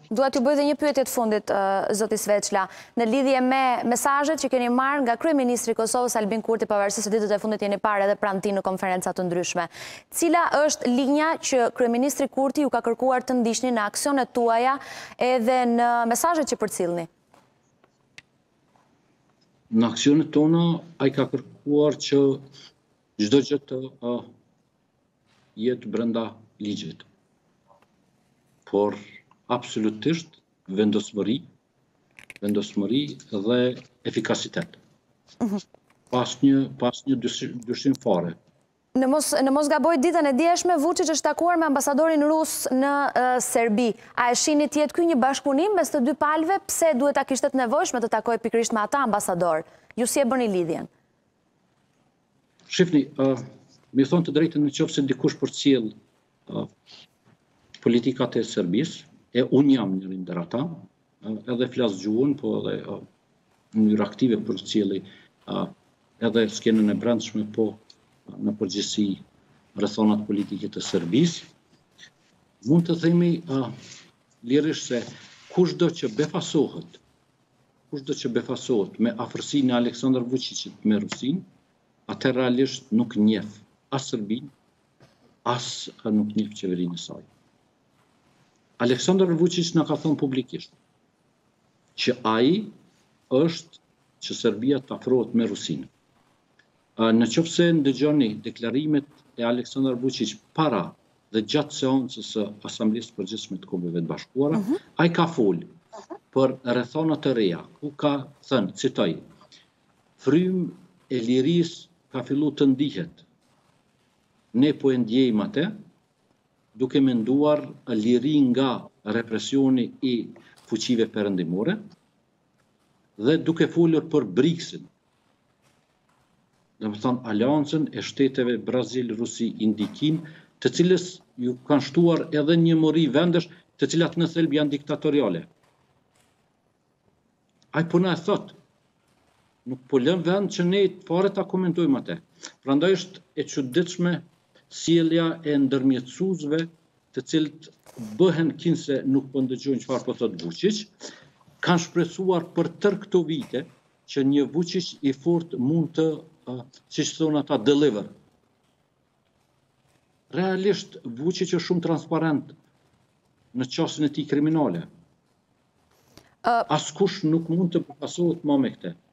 Dua t'ju bëj dhe një pyetje të fundit, zoti Sveçla, në lidhje me mesazhet që keni marrë nga kryeministri i Kosovës Albin Kurti, pavarësisht se ditët e fundit jeni parë edhe pranë tij në konferenca të ndryshme. Cila është linja që kryeministri Kurti ju ka kërkuar të ndiqni në aksionet tuaja edhe në mesazhet që përcillni? Në aksionet tona ai ka kërkuar që çdo gjë të jetë brenda ligjit. Por absolutisht vendosmëri dhe efikasitet. Pas një dyshim fare. Në mos gaboj, ditën e djeshme Vučić është takuar me ambasadorin rus në Serbi. A e shihni të jetë ky një bashkëpunim mes të dy palëve? Pse duhet ta kishte të nevojshme të takojë pikërisht me ata ambasador? Ju si e bëni lidhjen? Shifni, mi thonë të drejtën, nëse dikush përcjell politikat e Serbisë, e unë jam njëri ndër ata, edhe flas gjuhën, po edhe në mënyrë aktive përcjelli edhe skenën e brendshme, po në përgjithësi rrethonat politike të Serbisë. Mund të themi lirisht se kushdo që befasohet me afërsinë e Aleksandar Vučićit me Rusinë, atë realisht nuk njeh as Serbinë, as nuk njeh qeverinë e saj. Aleksandar Vučić na ka thënë publikisht që ai është që Serbia të afrohet me Rusinë. Nëse ndëgjoni deklarimet e Aleksandar Vučić para dhe gjatë seancës së Asamblesë Përgjithshme të Kombeve të Bashkuara, ai ka folë për rrethona të reja, ku ka thënë, citoj, frymë e lirisë ka filluar të ndihet. Ne po e ndjejmë atë, duke menduar liri nga represioni i fuqive perëndimore dhe duke folur për BRICS-in. Domethënë aleancën e shteteve Brazil, Rusi, Indikin, të cilës ju kanë shtuar edhe një mori vendesh të cilat në thelb janë diktatoriale. Ai po na e thot, nuk po lëm vend që ne fare ta komentojmë atë. Prandaj është e çuditshme sjellja e ndërmjetësuesve, të cilët bëhen kinse nuk po ndëgjojnë çfarë po thot Vučić, kanë shpresuar për tërë këto vite që një Vučić i fortë mund të, siç thonë ata, deliver. Realisht Vučić është shumë transparent në çështjen e tij kriminale. Askush nuk mund të përpasohet më me këtë.